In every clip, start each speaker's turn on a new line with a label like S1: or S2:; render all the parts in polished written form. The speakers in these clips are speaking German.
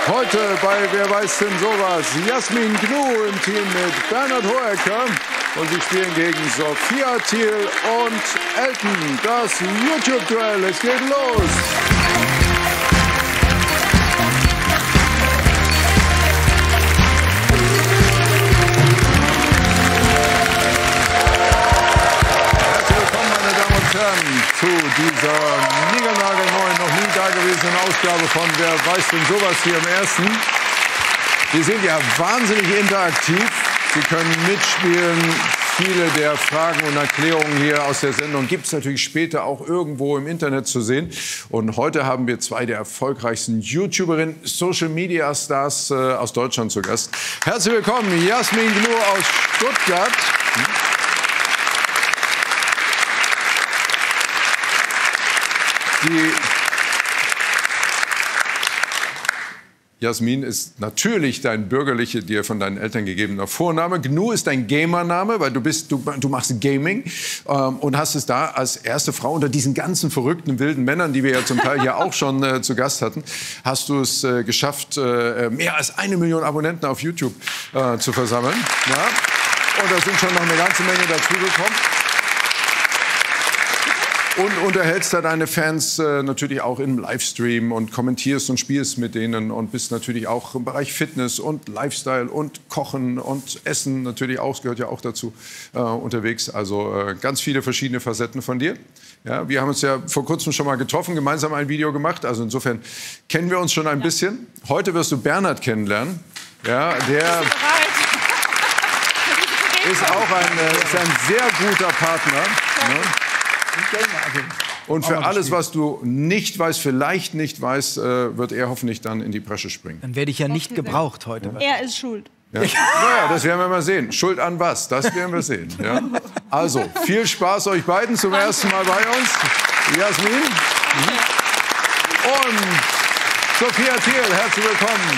S1: Heute bei Wer weiß denn sowas? Jasmin Gnu im Team mit Bernhard Hoeker. Und sie spielen gegen Sophia Thiel und Elton. Das YouTube-Duell, es geht los. Zu dieser niegelnagelneuen, noch nie dagewesenen Ausgabe von Wer weiß denn sowas hier im Ersten. Sie sind ja wahnsinnig interaktiv. Sie können mitspielen. Viele der Fragen und Erklärungen hier aus der Sendung gibt es natürlich später auch irgendwo im Internet zu sehen. Und heute haben wir zwei der erfolgreichsten YouTuberinnen, Social-Media-Stars aus Deutschland zu Gast. Herzlich willkommen, Jasmin Gnu aus Stuttgart. Jasmin ist natürlich dein bürgerlicher, dir von deinen Eltern gegebener Vorname. Gnu ist dein Gamername, weil du machst Gaming und hast es da als erste Frau unter diesen ganzen verrückten, wilden Männern, die wir ja zum Teil hier auch schon zu Gast hatten, hast du es geschafft, mehr als 1 Million Abonnenten auf YouTube zu versammeln. Ja? Und da sind schon noch eine ganze Menge dazugekommen. Und unterhältst da deine Fans natürlich auch im Livestream und kommentierst und spielst mit denen und bist natürlich auch im Bereich Fitness und Lifestyle und Kochen und Essen natürlich auch, das gehört ja auch dazu, unterwegs. Also ganz viele verschiedene Facetten von dir. Ja, wir haben uns ja vor kurzem schon mal getroffen, gemeinsam ein Video gemacht. Also insofern kennen wir uns schon ein bisschen. Heute wirst du Bernhard kennenlernen. Ja, der ist auch ein sehr guter Partner. Ne? Und für alles, was du nicht weißt, vielleicht nicht weißt, wird er hoffentlich dann in die Bresche springen.
S2: Dann werde ich ja nicht gebraucht heute.
S3: Er ist schuld.
S1: Ja. Naja, das werden wir mal sehen. Schuld an was? Das werden wir sehen. Ja? Also, viel Spaß euch beiden zum ersten Mal bei uns. Jasmin. Und Sophia Thiel, herzlich willkommen.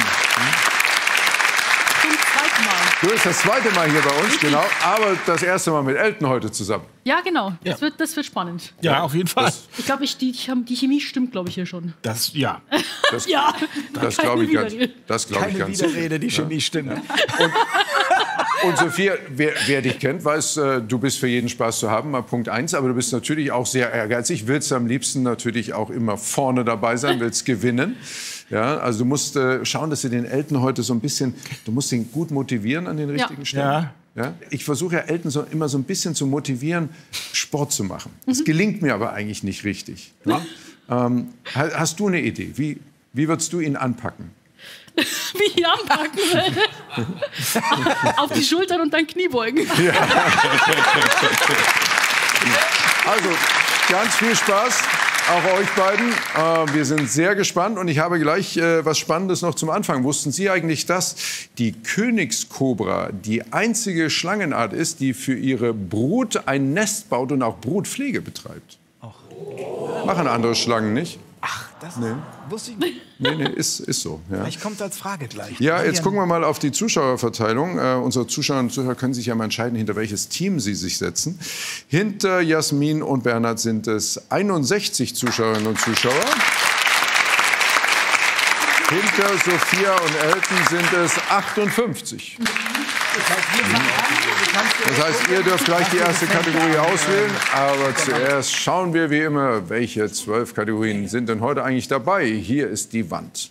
S1: Du bist das zweite Mal hier bei uns, genau. Aber das erste Mal mit Elton heute zusammen.
S3: Ja, genau. Das wird spannend.
S2: Ja, auf jeden Fall.
S3: Ich glaube, die Chemie stimmt, glaube ich, hier schon.
S2: Das, ja.
S1: Das glaube ich ganz.
S2: Keine Widerrede, die Chemie stimmt.
S1: Und Sophia, wer dich kennt, weiß, du bist für jeden Spaß zu haben, mal Punkt 1. Aber du bist natürlich auch sehr ehrgeizig, willst am liebsten natürlich auch immer vorne dabei sein, willst gewinnen. Ja, also du musst schauen, dass du den Elton heute so ein bisschen, du musst ihn gut motivieren an den richtigen Stellen. Ja? Ich versuche ja Elton immer so ein bisschen zu motivieren, Sport zu machen. Das gelingt mir aber eigentlich nicht richtig. Ja? Hast du eine Idee? Wie würdest du ihn anpacken?
S3: Wie ich ihn anpacken würde? Auf die Schultern und dann Kniebeugen.
S1: Ja. Also, ganz viel Spaß. Auch euch beiden. Wir sind sehr gespannt und ich habe gleich was Spannendes noch zum Anfang. Wussten Sie eigentlich, dass die Königskobra die einzige Schlangenart ist, die für ihre Brut ein Nest baut und auch Brutpflege betreibt? Machen andere Schlangen nicht?
S2: Ach, das wusste ich nicht.
S1: Nee, ist so. Ja.
S2: Vielleicht kommt als Frage gleich.
S1: Ja, jetzt gucken wir mal auf die Zuschauerverteilung. Unsere Zuschauerinnen und Zuschauer können sich ja mal entscheiden, hinter welches Team sie sich setzen. Hinter Jasmin und Bernhard sind es 61 Zuschauerinnen und Zuschauer. Hinter Sophia und Elton sind es 58. Das heißt, ihr dürft gleich die erste Kategorie auswählen. Aber zuerst schauen wir wie immer, welche 12 Kategorien sind denn heute eigentlich dabei. Hier ist die Wand.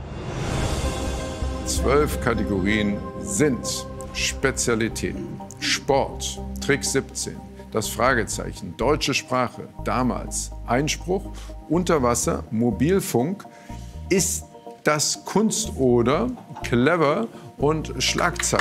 S1: 12 Kategorien sind Spezialitäten, Sport, Trick 17, das Fragezeichen, deutsche Sprache, damals, Einspruch, Unterwasser, Mobilfunk, ist das Kunst oder clever und Schlagzeilen.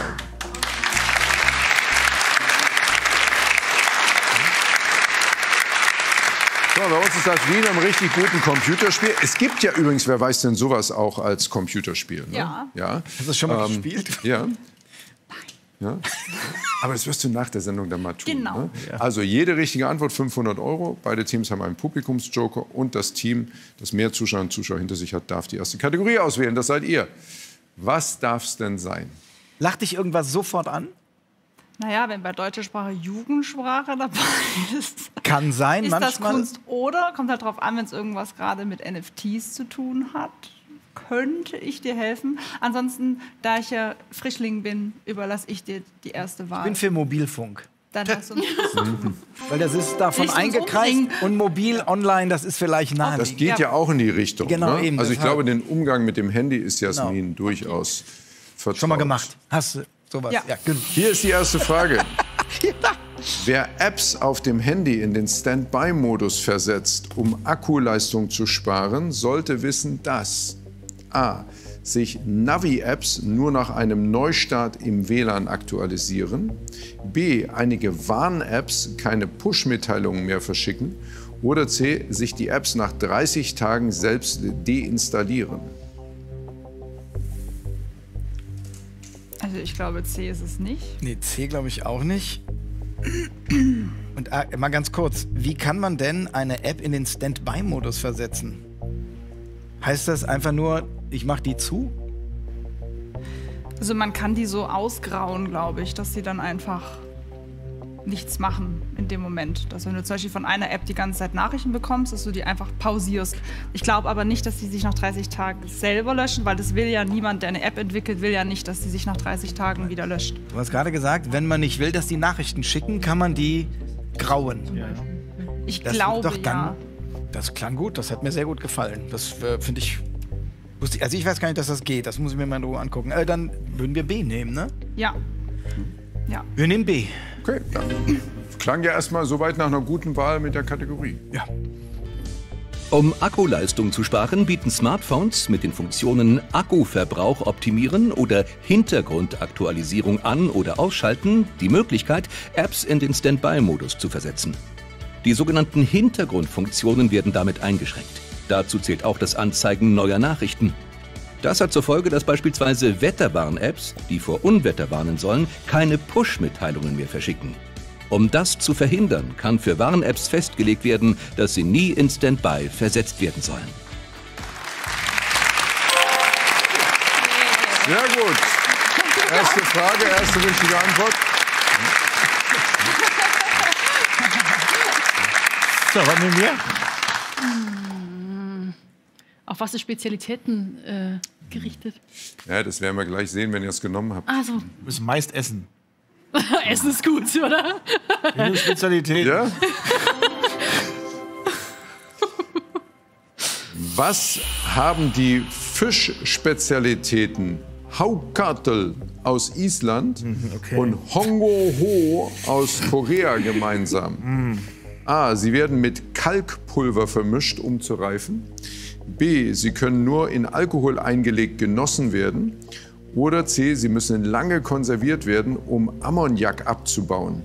S1: So, bei uns ist das wie in einem richtig guten Computerspiel. Es gibt ja übrigens, wer weiß denn sowas auch als Computerspiel? Ne? Ja.
S2: Hast du das schon mal gespielt?
S1: Ja. Ja? Aber das wirst du nach der Sendung dann mal tun.
S3: Genau.
S1: Ne? Also jede richtige Antwort 500 €. Beide Teams haben einen Publikumsjoker. Und das Team, das mehr Zuschauer und Zuschauer hinter sich hat, darf die erste Kategorie auswählen. Das seid ihr. Was darf es denn sein?
S2: Lacht dich irgendwas sofort an?
S3: Naja, wenn bei deutscher Sprache Jugendsprache dabei ist,
S2: kann sein,
S3: ist
S2: manchmal.
S3: Das Kunst oder? Kommt halt drauf an, wenn es irgendwas gerade mit NFTs zu tun hat.
S4: könnte ich dir helfen. Ansonsten, da ich ja Frischling bin, überlasse ich dir die erste Wahl.
S2: Ich bin für Mobilfunk.
S4: Dann lass uns
S2: Weil das ist davon
S4: Nicht uns
S2: eingekreist
S4: umbringen.
S2: und mobil online, das ist vielleicht naheliegend.
S1: Das geht ja auch in die Richtung.
S2: Genau,
S1: ne?
S2: eben,
S1: Also ich
S2: deshalb.
S1: glaube, den Umgang mit dem Handy ist Jasmin durchaus vertraut.
S2: Schon mal gemacht. Hast du sowas?
S4: Ja.
S2: Genau.
S1: Hier ist die erste Frage. Wer Apps auf dem Handy in den Standby-Modus versetzt, um Akkuleistung zu sparen, sollte wissen, dass a. sich Navi-Apps nur nach einem Neustart im WLAN aktualisieren, b. einige Warn-Apps keine Push-Mitteilungen mehr verschicken oder c. sich die Apps nach 30 Tagen selbst deinstallieren.
S4: Also ich glaube, C ist es nicht.
S2: Nee, C glaube ich auch nicht. Und mal ganz kurz, wie kann man denn eine App in den Standby-Modus versetzen? Heißt das einfach nur, ich mache die zu?
S4: Also man kann die so ausgrauen, glaube ich, dass sie dann einfach nichts machen in dem Moment. Dass wenn du zum Beispiel von einer App die ganze Zeit Nachrichten bekommst, dass du die einfach pausierst. Ich glaube aber nicht, dass die sich nach 30 Tagen selber löschen, weil das will ja niemand, der eine App entwickelt, will ja nicht, dass die sich nach 30 Tagen wieder löscht.
S2: Du hast gerade gesagt, wenn man nicht will, dass die Nachrichten schicken, kann man die grauen.
S4: Ich
S2: Das
S4: glaube,
S2: wird doch dann,
S4: ja.
S2: Das klang gut, das hat mir sehr gut gefallen. Das finde ich. Also ich weiß gar nicht, dass das geht. Das muss ich mir mal in Ruhe angucken. Dann würden wir B nehmen, ne?
S4: Ja. Ja.
S2: Wir nehmen B.
S1: Okay, dann klang ja erstmal soweit nach einer guten Wahl mit der Kategorie.
S2: Ja.
S5: Um Akkuleistung zu sparen, bieten Smartphones mit den Funktionen Akkuverbrauch optimieren oder Hintergrundaktualisierung an- oder ausschalten die Möglichkeit, Apps in den Standby-Modus zu versetzen. Die sogenannten Hintergrundfunktionen werden damit eingeschränkt. Dazu zählt auch das Anzeigen neuer Nachrichten. Das hat zur Folge, dass beispielsweise Wetterwarn-Apps, die vor Unwetter warnen sollen, keine Push-Mitteilungen mehr verschicken. Um das zu verhindern, kann für Warn-Apps festgelegt werden, dass sie nie in Standby versetzt werden sollen.
S1: Sehr gut. Erste Frage, erste richtige Antwort.
S2: So, was nehmen wir?
S3: Auf was ist Spezialitäten gerichtet?
S1: Ja, das werden wir gleich sehen, wenn ihr es genommen habt.
S3: Also,
S2: Wir müssen meist essen.
S3: Essen ist gut, oder?
S2: Eine Spezialität.
S1: Ja? Was haben die Fischspezialitäten Haukartel aus Island und Hongo-ho aus Korea gemeinsam? A. Sie werden mit Kalkpulver vermischt, um zu reifen. B. Sie können nur in Alkohol eingelegt genossen werden. Oder C. Sie müssen lange konserviert werden, um Ammoniak abzubauen.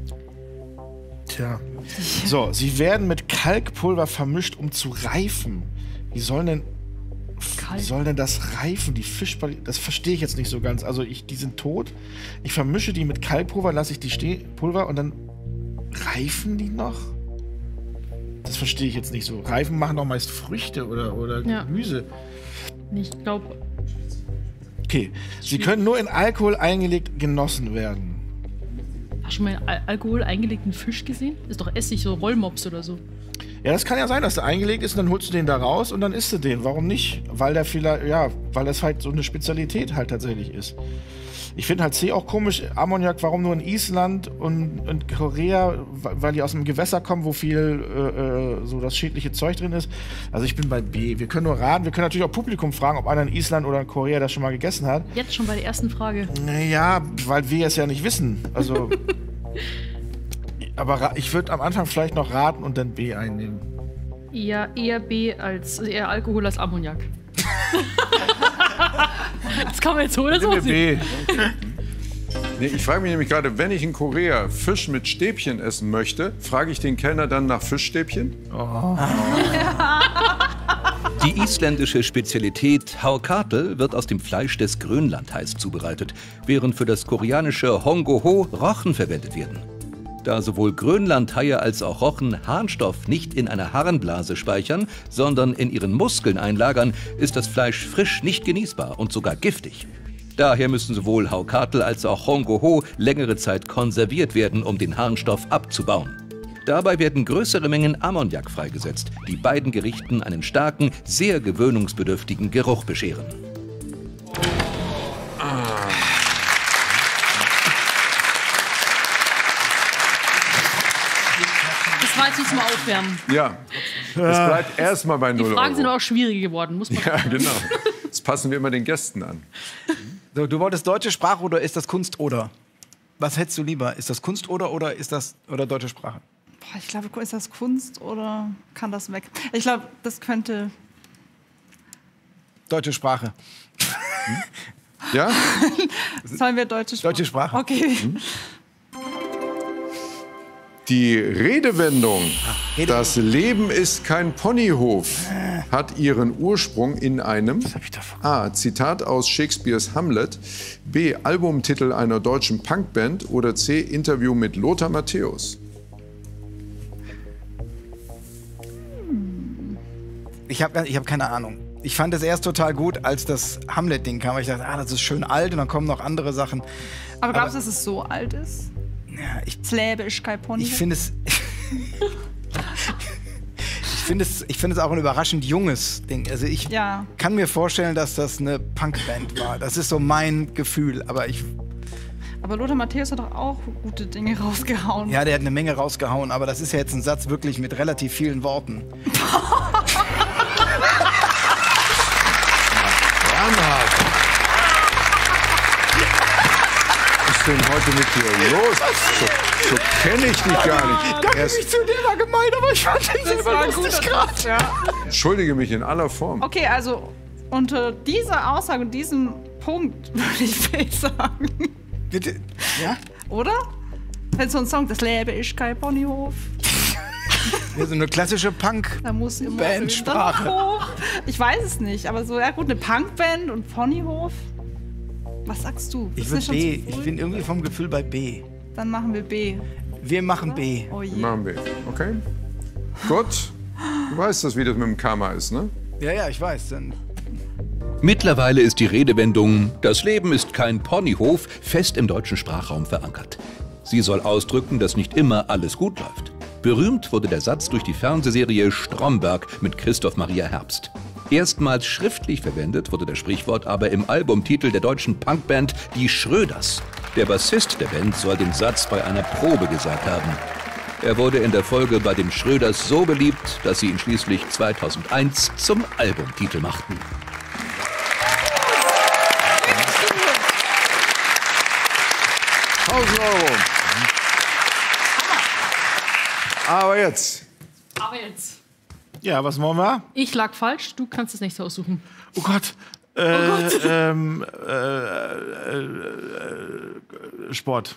S6: Tja. So, sie werden mit Kalkpulver vermischt, um zu reifen. Wie soll denn das reifen? Die Fischball, das verstehe ich jetzt nicht so ganz. Also die sind tot. Ich vermische die mit Kalkpulver, lasse ich die Pulver und dann reifen die noch? Das verstehe ich jetzt nicht so. Reifen machen doch meist Früchte oder
S3: Ja.
S6: Gemüse.
S3: Ich glaube,
S6: Okay, sie können nur in Alkohol eingelegt genossen werden.
S3: hast du schon mal Alkohol eingelegten Fisch gesehen? Ist doch Essig, so Rollmops oder so.
S6: Ja, das kann ja sein, dass der eingelegt ist und dann holst du den da raus und dann isst du den. Warum nicht? Weil der vielleicht, ja, weil das halt so eine Spezialität halt tatsächlich ist. Ich finde halt C auch komisch, Ammoniak, warum nur in Island und Korea, weil die aus einem Gewässer kommen, wo viel so das schädliche Zeug drin ist. Also ich bin bei B. Wir können nur raten, wir können natürlich auch Publikum fragen, ob einer in Island oder in Korea das schon mal gegessen hat.
S3: Jetzt schon bei der ersten Frage.
S6: Naja, weil wir es ja nicht wissen. Also, aber ich würde am Anfang vielleicht noch raten und dann B einnehmen.
S3: Eher B als, also eher Alkohol als Ammoniak. Das kann man jetzt so oder so sehen.
S6: B.
S1: Nee, ich frage mich nämlich gerade, wenn ich in Korea Fisch mit Stäbchen essen möchte, frage ich den Kellner dann nach Fischstäbchen?
S5: Die isländische Spezialität Haukartel wird aus dem Fleisch des Grönlandhais zubereitet, während für das koreanische Hongo-ho Rochen verwendet werden. Da sowohl Grönlandhaie als auch Rochen Harnstoff nicht in einer Harnblase speichern, sondern in ihren Muskeln einlagern, ist das Fleisch frisch nicht genießbar und sogar giftig. Daher müssen sowohl Haukartel als auch Hongo-ho längere Zeit konserviert werden, um den Harnstoff abzubauen. Dabei werden größere Mengen Ammoniak freigesetzt, die beiden Gerichten einen starken, sehr gewöhnungsbedürftigen Geruch bescheren.
S3: Das war jetzt nicht zum Aufwärmen.
S1: Ja, es bleibt erstmal bei 0
S3: Die Fragen sind
S1: Euro.
S3: auch schwieriger geworden, muss man
S1: Ja, genau. Das passen wir immer den Gästen an.
S2: So, du wolltest deutsche Sprache oder ist das Kunst oder? Was hättest du lieber? Ist das Kunst oder ist das oder deutsche Sprache?
S4: Boah, ich glaube, ist das Kunst oder kann das weg? Ich glaube, das könnte.
S2: Deutsche Sprache.
S1: Ja?
S4: Sollen wir deutsche Sprache?
S2: Deutsche Sprache.
S4: Okay.
S1: Die Redewendung, das Leben ist kein Ponyhof, hat ihren Ursprung in einem A. Zitat aus Shakespeares Hamlet, B. Albumtitel einer deutschen Punkband oder C. Interview mit Lothar Matthäus.
S2: Ich hab keine Ahnung. Ich fand es erst total gut, als das Hamlet-Ding kam. Ich dachte, das ist schön alt und dann kommen noch andere Sachen.
S4: Aber glaubst du, dass es so alt ist?
S2: Ja,
S4: Das Leben ist kein Pony.
S2: ich finde es. Ich finde es auch ein überraschend junges Ding. Also ich
S4: Ja.
S2: kann mir vorstellen, dass das eine Punkband war. Das ist so mein Gefühl. Aber
S4: Aber Lothar Matthäus hat doch auch gute Dinge rausgehauen.
S2: ja, der hat eine Menge rausgehauen. Aber das ist ja jetzt ein Satz wirklich mit relativ vielen Worten.
S1: Was ist denn heute mit dir los? So kenne ich dich gar nicht. Erst,
S2: zu dem war gemein, aber ich fand den
S4: Das war ein guter Satz, ja.
S1: entschuldige mich in aller Form.
S4: Okay, also unter dieser Aussage und diesem Punkt würde ich B sagen.
S2: Bitte. Ja?
S4: Oder? Wenn so ein Song, das Leben ist kein Ponyhof,
S2: Ja, so eine klassische Punk.
S4: da muss immer
S2: Bandsprache.
S4: irgendwann hoch. Ich weiß es nicht, aber so, ja gut, eine Punkband und Ponyhof. Was sagst du?
S2: Ich
S4: Ist
S2: würde
S4: das schon
S2: B.
S4: zu früh?
S2: Ich bin irgendwie vom Gefühl bei B.
S4: Dann machen wir B.
S2: Wir machen B.
S4: Oh je.
S1: Machen wir. Okay? Gut. Du weißt, wie das mit dem Karma ist, ne?
S2: Ja, ich weiß. Dann
S5: Mittlerweile ist die Redewendung „Das Leben ist kein Ponyhof" fest im deutschen Sprachraum verankert. Sie soll ausdrücken, dass nicht immer alles gut läuft. Berühmt wurde der Satz durch die Fernsehserie Stromberg mit Christoph Maria Herbst. Erstmals schriftlich verwendet wurde das Sprichwort aber im Albumtitel der deutschen Punkband Die Schröders. Der Bassist der Band soll den Satz bei einer Probe gesagt haben. Er wurde in der Folge bei den Schröders so beliebt, dass sie ihn schließlich 2001 zum Albumtitel machten.
S1: €1000. Aber jetzt.
S3: Aber jetzt.
S6: Ja, was machen wir?
S3: Ich lag falsch, du kannst das nächste aussuchen.
S6: Oh Gott. Sport.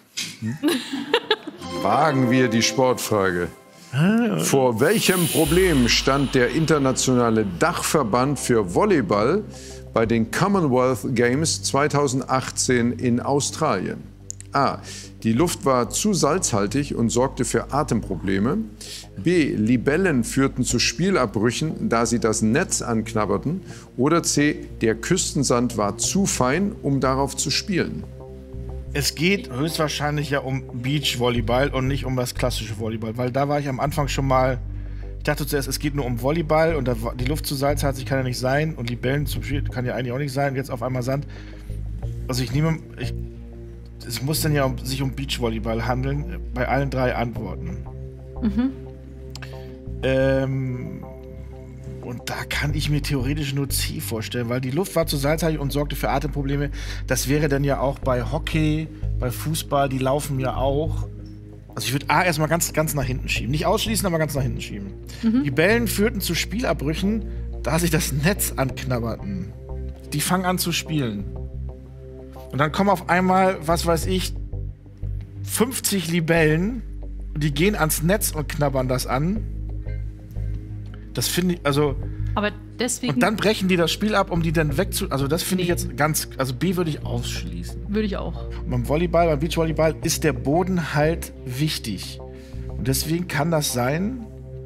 S1: Wagen wir die Sportfrage. Vor welchem Problem stand der internationale Dachverband für Volleyball bei den Commonwealth Games 2018 in Australien? A. Die Luft war zu salzhaltig und sorgte für Atemprobleme. B. Libellen führten zu Spielabbrüchen, da sie das Netz anknabberten. Oder C. Der Küstensand war zu fein, um darauf zu spielen.
S6: Es geht höchstwahrscheinlich ja um Beachvolleyball und nicht um das klassische Volleyball, weil da war ich am Anfang schon mal. Ich dachte zuerst, es geht nur um Volleyball und da war die Luft zu salzhaltig kann ja nicht sein und Libellen zum Spiel kann ja eigentlich auch nicht sein. Und jetzt auf einmal Sand. Also es muss dann ja sich um Beachvolleyball handeln, bei allen drei Antworten. Und da kann ich mir theoretisch nur C vorstellen, weil die Luft war zu salzhaltig und sorgte für Atemprobleme. Das wäre dann ja auch bei Hockey, bei Fußball, die laufen ja auch. Also ich würde A erstmal ganz nach hinten schieben. Nicht ausschließen, aber ganz nach hinten schieben. Die Bällen führten zu Spielabbrüchen, da sich das Netz anknabberten. Die fangen an zu spielen. Und dann kommen auf einmal, was weiß ich, 50 Libellen, die gehen ans Netz und knabbern das an. Das finde ich, also.
S3: Aber deswegen
S6: Und dann brechen die das Spiel ab, um die dann also das finde ich jetzt ganz, also B würde ich ausschließen.
S3: würde ich auch.
S6: Und beim Volleyball, beim Beachvolleyball ist der Boden halt wichtig. Und deswegen kann das sein,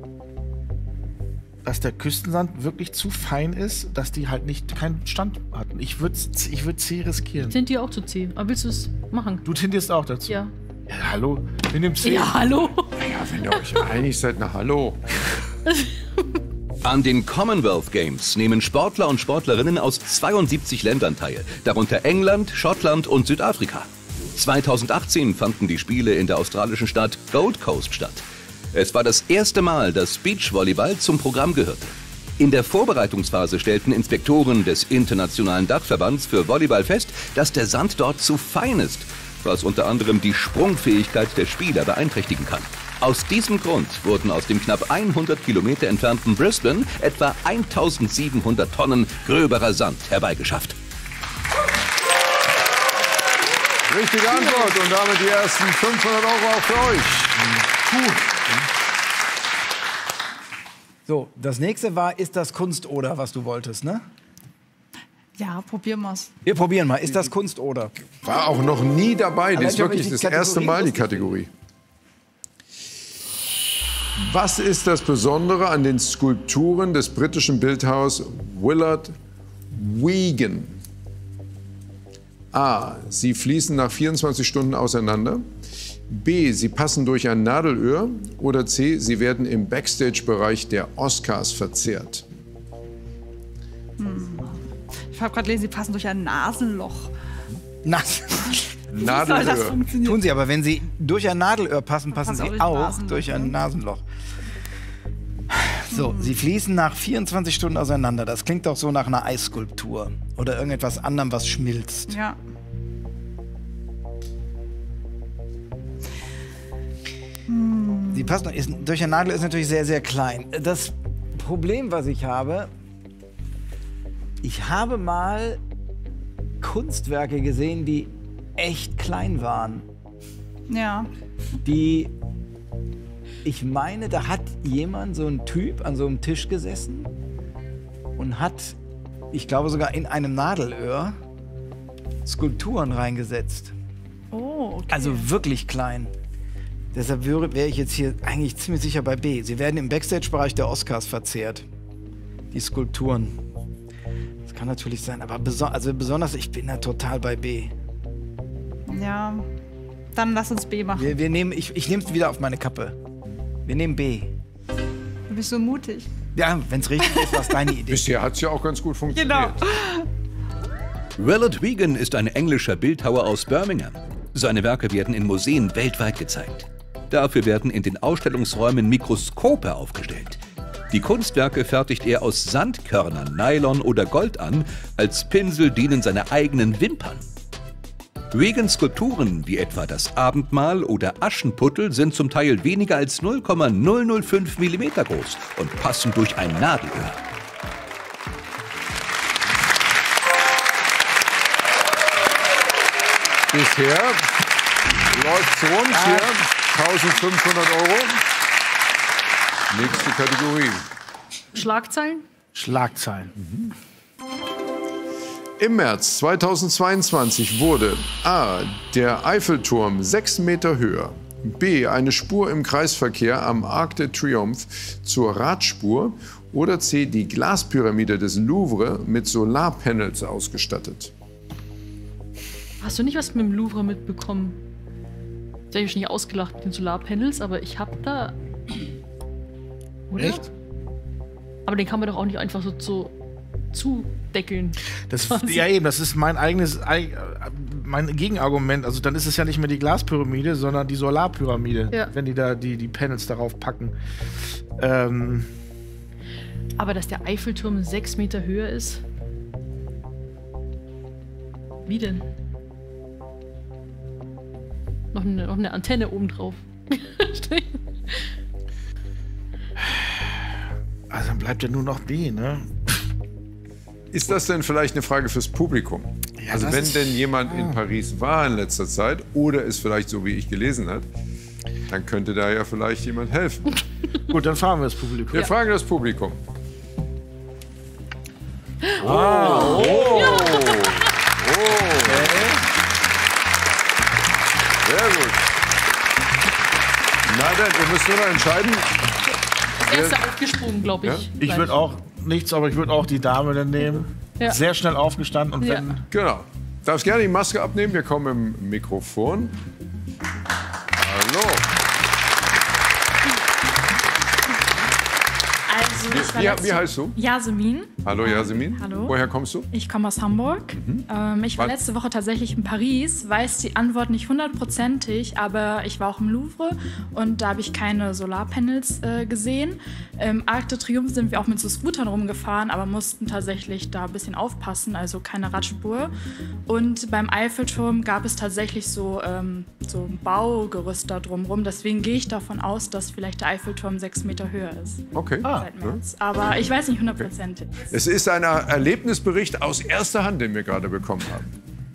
S6: dass der Küstensand wirklich zu fein ist, dass die halt keinen Stand hatten. Ich würd C riskieren.
S3: Sind die auch zu C? Aber willst du es machen?
S6: Du tendierst auch dazu.
S3: Ja.
S6: Ja, hallo, wir nehmen C.
S3: Ja, hallo.
S1: Ja, wenn ihr euch einig seid, na hallo.
S5: An den Commonwealth Games nehmen Sportler und Sportlerinnen aus 72 Ländern teil, darunter England, Schottland und Südafrika. 2018 fanden die Spiele in der australischen Stadt Gold Coast statt. Es war das erste Mal, dass Beachvolleyball zum Programm gehörte. In der Vorbereitungsphase stellten Inspektoren des Internationalen Dachverbands für Volleyball fest, dass der Sand dort zu fein ist, was unter anderem die Sprungfähigkeit der Spieler beeinträchtigen kann. Aus diesem Grund wurden aus dem knapp 100 Kilometer entfernten Brisbane etwa 1700 Tonnen gröberer Sand herbeigeschafft.
S1: Richtige Antwort und damit die ersten 500 € auch für euch. Gut.
S2: So, das nächste war, ist das Kunst oder, was du wolltest, ne?
S4: Ja, probieren wir's.
S2: Wir probieren mal, ist das Kunst oder?
S1: War auch noch nie dabei. Das ist
S2: Aber
S1: wirklich
S2: die
S1: das erste
S2: Kategorie
S1: Mal die
S2: wusste ich
S1: Kategorie. Was ist das Besondere an den Skulpturen des britischen Bildhauers Willard Wigan? A. Sie fließen nach 24 Stunden auseinander. B. Sie passen durch ein Nadelöhr. Oder C. Sie werden im Backstage-Bereich der Oscars verzehrt.
S4: Ich habe gerade gelesen, sie passen durch ein Nasenloch. Wie soll das
S1: Nadelöhr.
S4: funktionieren?
S2: Tun sie, aber wenn sie durch ein Nadelöhr passen, passen
S4: Passen
S2: sie
S4: auch
S2: auch durch ein Nasenloch. So, sie fließen nach 24 Stunden auseinander. Das klingt doch so nach einer Eisskulptur oder irgendetwas anderem, was schmilzt.
S4: Ja.
S2: Sie passen, durch ein Nadelöhr ist natürlich sehr, sehr klein. Das Problem, was ich habe mal Kunstwerke gesehen, die echt klein waren.
S4: Ja.
S2: Ich meine, da hat jemand, so ein Typ, an so einem Tisch gesessen und hat, ich glaube sogar in einem Nadelöhr, Skulpturen reingesetzt.
S4: Oh, okay.
S2: Also wirklich klein. Deshalb wäre ich jetzt hier eigentlich ziemlich sicher bei B. Sie werden im Backstage-Bereich der Oscars verzehrt. Die Skulpturen. Das kann natürlich sein, aber besonders, ich bin da total bei B.
S4: Ja. Dann lass uns B machen.
S2: Ich nehme es wieder auf meine Kappe. Wir nehmen B.
S4: Du bist so mutig.
S2: Ja, wenn es richtig ist, war es deine Idee.
S1: Bisher hat es ja auch ganz gut funktioniert.
S4: Genau.
S5: Willard Wigan ist ein englischer Bildhauer aus Birmingham. Seine Werke werden in Museen weltweit gezeigt. Dafür werden in den Ausstellungsräumen Mikroskope aufgestellt. Die Kunstwerke fertigt er aus Sandkörnern, Nylon oder Gold an. Als Pinsel dienen seine eigenen Wimpern. Wigans Skulpturen, wie etwa das Abendmahl oder Aschenputtel, sind zum Teil weniger als 0,005 mm groß und passen durch ein Nadelöhr.
S1: Bisher läuft es rund hier. 1500 €. Nächste Kategorie.
S3: Schlagzeilen?
S6: Schlagzeilen.
S1: Im März 2022 wurde A. der Eiffelturm 6 Meter höher, B. eine Spur im Kreisverkehr am Arc de Triomphe zur Radspur oder C. die Glaspyramide des Louvre mit Solarpanels ausgestattet.
S3: Hast du nicht was mit dem Louvre mitbekommen? Da habe ich nicht ausgelacht mit den Solarpanels, aber ich hab da... Oder?
S6: Echt?
S3: Aber den kann man doch auch nicht einfach so zudeckeln.
S6: Ja eben, das ist mein mein Gegenargument. Also dann ist es ja nicht mehr die Glaspyramide, sondern die Solarpyramide,
S3: Ja.
S6: wenn die da die Panels darauf packen.
S3: Aber dass der Eiffelturm 6 Meter höher ist? Wie denn? Noch eine Antenne oben drauf.
S6: Also dann bleibt ja nur noch B, ne?
S1: Ist das denn vielleicht eine Frage fürs Publikum?
S6: Ja,
S1: Also
S6: das
S1: wenn
S6: ist-
S1: denn jemand in Paris war in letzter Zeit oder es vielleicht so wie ich gelesen hat, dann könnte da ja vielleicht jemand helfen.
S6: Gut, dann fragen wir das Publikum.
S1: Wir fragen das Publikum. Sehr gut. Na dann, ihr müsst nur noch entscheiden.
S3: Er ist da aufgesprungen, glaube ich.
S6: Ich würde auch nichts, aber ich würde auch die Dame dann nehmen.
S3: Ja.
S6: Sehr schnell aufgestanden und
S3: Ja.
S6: wenn.
S1: Genau. Darfst gerne die Maske abnehmen. Wir kommen im Mikrofon. Hallo.
S7: Also
S1: Wie heißt du?
S7: Yasemin.
S1: Hallo Yasemin.
S7: Hallo.
S1: Woher kommst du?
S7: Ich komme aus Hamburg. Ich war letzte Woche tatsächlich in Paris, weiß die Antwort nicht 100%ig, aber ich war auch im Louvre und da habe ich keine Solarpanels gesehen. Im Arc de Triomphe sind wir auch mit so Scootern rumgefahren, aber mussten tatsächlich da ein bisschen aufpassen, also keine Radspur. Und beim Eiffelturm gab es tatsächlich so ein Baugerüst da drumherum. Deswegen gehe ich davon aus, dass vielleicht der Eiffelturm 6 Meter höher ist.
S1: Okay.
S7: Seit März. Aber ich weiß nicht 100%ig.
S1: Es ist ein Erlebnisbericht aus erster Hand, den wir gerade bekommen haben.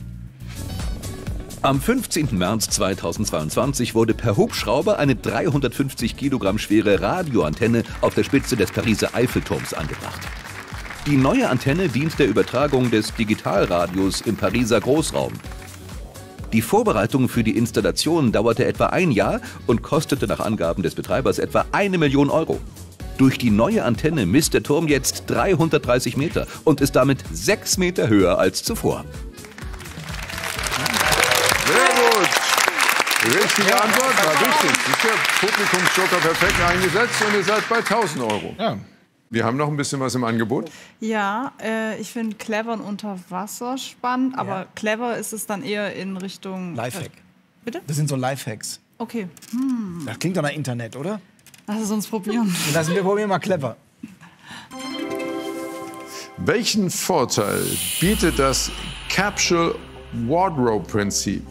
S5: Am 15. März 2022 wurde per Hubschrauber eine 350 Kilogramm schwere Radioantenne auf der Spitze des Pariser Eiffelturms angebracht. Die neue Antenne dient der Übertragung des Digitalradios im Pariser Großraum. Die Vorbereitung für die Installation dauerte etwa ein Jahr und kostete nach Angaben des Betreibers etwa 1 Million Euro. Durch die neue Antenne misst der Turm jetzt 330 Meter und ist damit 6 Meter höher als zuvor.
S1: Sehr gut. Die richtige Antwort war richtig. Der Publikumsjoker perfekt eingesetzt und ihr seid bei 1.000 Euro.
S6: Ja.
S1: Wir haben noch ein bisschen was im Angebot.
S4: Ja, ich finde Clever und Unterwasser spannend, aber clever ist es dann eher in Richtung...
S2: Lifehack.
S4: Bitte?
S2: Das sind so Lifehacks.
S4: Okay.
S2: Das klingt doch nach Internet, oder?
S4: Lass es uns probieren.
S2: Wir probieren mal clever.
S1: Welchen Vorteil bietet das Capsule Wardrobe Prinzip?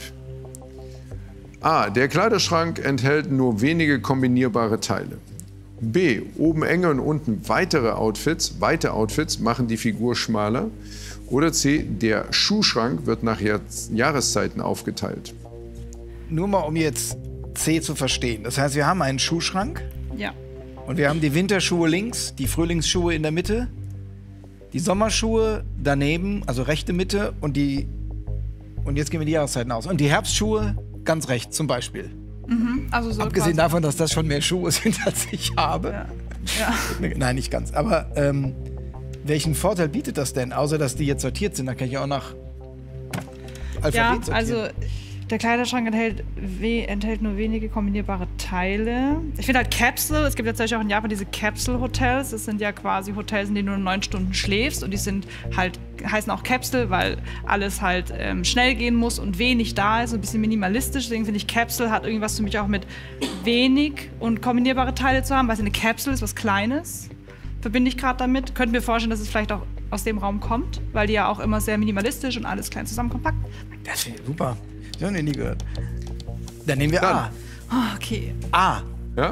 S1: A. Der Kleiderschrank enthält nur wenige kombinierbare Teile. B. Oben enge und unten weite Outfits machen die Figur schmaler. Oder C. Der Schuhschrank wird nach Jahreszeiten aufgeteilt.
S2: Nur mal, um jetzt C zu verstehen. Das heißt, wir haben einen Schuhschrank
S4: Ja.
S2: und wir haben die Winterschuhe links, die Frühlingsschuhe in der Mitte, die Sommerschuhe daneben, also rechte Mitte und jetzt gehen wir die Jahreszeiten aus. Und die Herbstschuhe ganz rechts zum Beispiel.
S4: Also so
S2: Abgesehen
S4: quasi-
S2: davon, dass das schon mehr Schuhe sind, als ich habe.
S4: Ja.
S2: Nein, nicht ganz. Aber welchen Vorteil bietet das denn? Außer, dass die jetzt sortiert sind. Da kann ich auch nach Alphabet
S4: Ja,
S2: sortieren.
S4: also der Kleiderschrank enthält nur wenige kombinierbare Teile. Ich finde halt Capsule, es gibt ja tatsächlich auch in Japan diese Capsule-Hotels. Das sind ja quasi Hotels, in denen du nur 9 Stunden schläfst. Und die sind halt, heißen auch Capsule, weil alles halt schnell gehen muss und wenig da ist, ein bisschen minimalistisch. Deswegen finde ich, Capsule hat irgendwas für mich auch mit wenig und kombinierbare Teile zu haben, weil es eine Capsule ist, was Kleines. Verbinde ich gerade damit. Könnten wir vorstellen, dass es vielleicht auch aus dem Raum kommt, weil die ja auch immer sehr minimalistisch und alles klein zusammen kompakt.
S2: Das finde ich super. Ich habe noch nie gehört. Dann nehmen wir A.
S4: Oh, okay.
S2: A.
S1: Ja?